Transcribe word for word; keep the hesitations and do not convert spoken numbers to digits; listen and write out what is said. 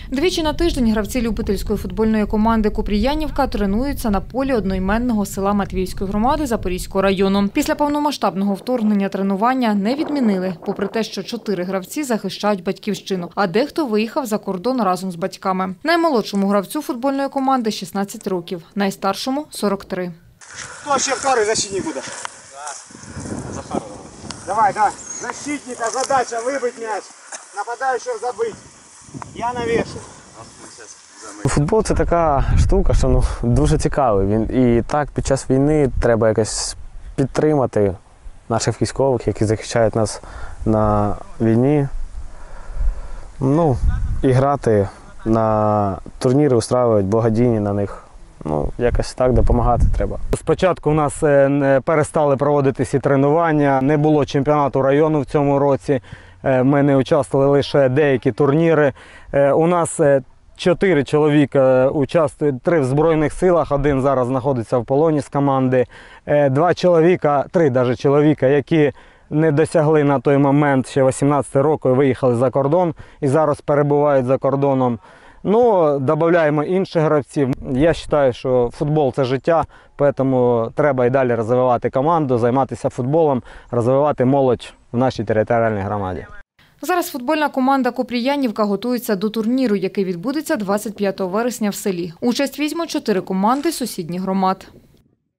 Двічі на тиждень гравці любительської футбольної команди «Купріянівка» тренуються на полі одноіменного села Матвіївської громади Запорізького району. Після повномасштабного вторгнення тренування не відмінили, попри те, що чотири гравці захищають батьківщину, а дехто виїхав за кордон разом з батьками. Наймолодшому гравцю футбольної команди шістнадцять років, найстаршому – сорок три. Хто ще второй защитник буде? Захаров. Давай, давай. Защитника задача вибити м'яч, нападаючого забити. Я навішу. Футбол – це така штука, що ну, дуже цікавий. Він, і так під час війни треба якось підтримати наших військових, які захищають нас на війні. Ну, і грати на турніри, устраювати благодійні на них. Ну, якось так допомагати треба. Спочатку у нас перестали проводитися тренування, не було чемпіонату району в цьому році. Ми не участвували лише деякі турніри. У нас чотири чоловіка участвують, три в Збройних силах, один зараз знаходиться в полоні з команди. Два чоловіка, три навіть чоловіка, які не досягли на той момент ще вісімнадцяти років, виїхали за кордон і зараз перебувають за кордоном. Ну, додаємо інших гравців. Я вважаю, що футбол – це життя, тому треба і далі розвивати команду, займатися футболом, розвивати молодь в нашій територіальній громаді. Зараз футбольна команда «Купріянівка» готується до турніру, який відбудеться двадцять п'ятого вересня в селі. Участь візьмуть чотири команди сусідніх громад.